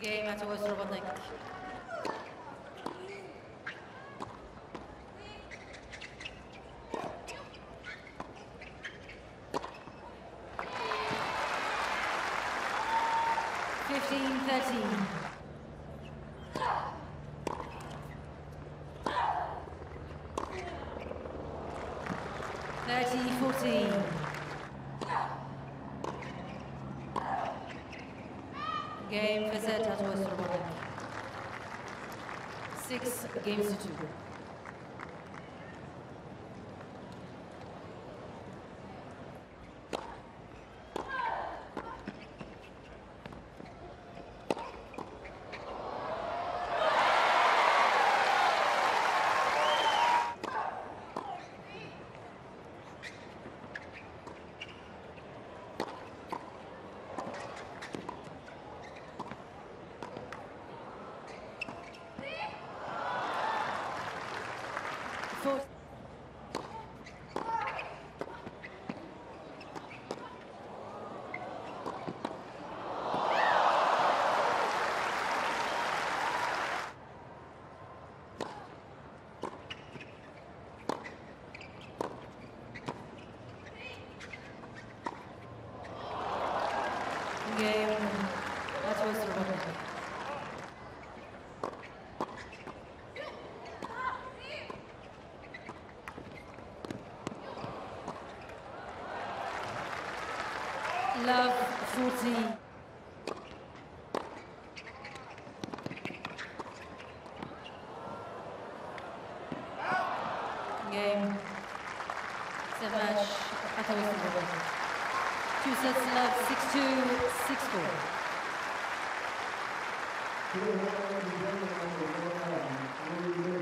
Game at Ostrobotnik. Fifteen, 13. 30-14. Game for set at Ostrobotnik. 6 games to 2. Game at Ostrobotnik. Love 40. Game. Set match at Ostrobotnik. 2 sets love, 6-2, 6-4.